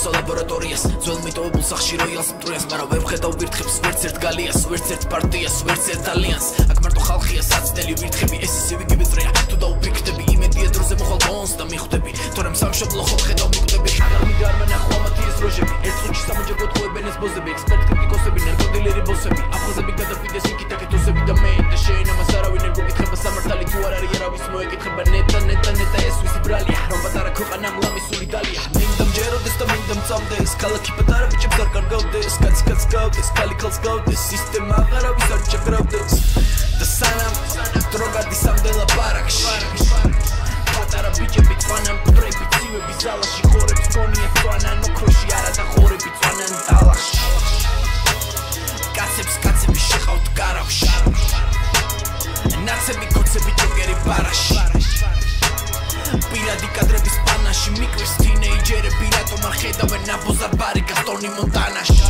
მოვსვა ლაბორატორიას ძველ მიტოვებულ სახში როიალს მტრუიას მაგრამ ვერ ვხედავ ვირთხებს ვერც ერთ გალიას ვერც ერთ პარტიას ვერც ერთ ალიანს აქ მარტო ხალხია საცდელი ვირთხები ეს ისე ვიგივე წრეა თუ დაუფიქრდები იმედია დროზე მოხვალ ბონს და მიხვდები თორემ სამშობლო ხო ხედავ მიკვდები აღარ მინდა არ მანახვა მათი ეს როჟები ერთ წუთში სამოჯერ გოთხოვებენ ეს ბოზები ექსპერტ კრიტიკოსები ნარკოდილერი ბოსები აფხაზები გადავიდეს იქით აკეთოსები და მე და შენ ამას არავინ არ გეკითხება სამართალი თუ არ არის არავის მოეკითხება ნეტა ეს ვისი ბრალია რომ პატარა ქვეყანა მლამისული დალია მინდა მჯეროდეს და მინდა მწამდეს ქალაქი პატარა ბიჭებს არ კარგავდეს კაცი კაცს გავდეს ქალი ქალს გავდეს სისტემა აღარავის არ ჩაგრავდეს და სანამ დრო გადის ამდელა ბარაკში პატარა ბიჭები წვანან მკვდრები ცივები ზალაში ხორებს გონიათ წვანან ოქროში არა და ხორები წვანან დალახში კაცები შეყავთ გარავში ნაცები კოცები ჯოკერი ბარაში პირადი კადრების პანაში მიკვირს თინეიჯერები რატომ არ ხედავენ აბოზარ ბარი გასტონი მონტანაში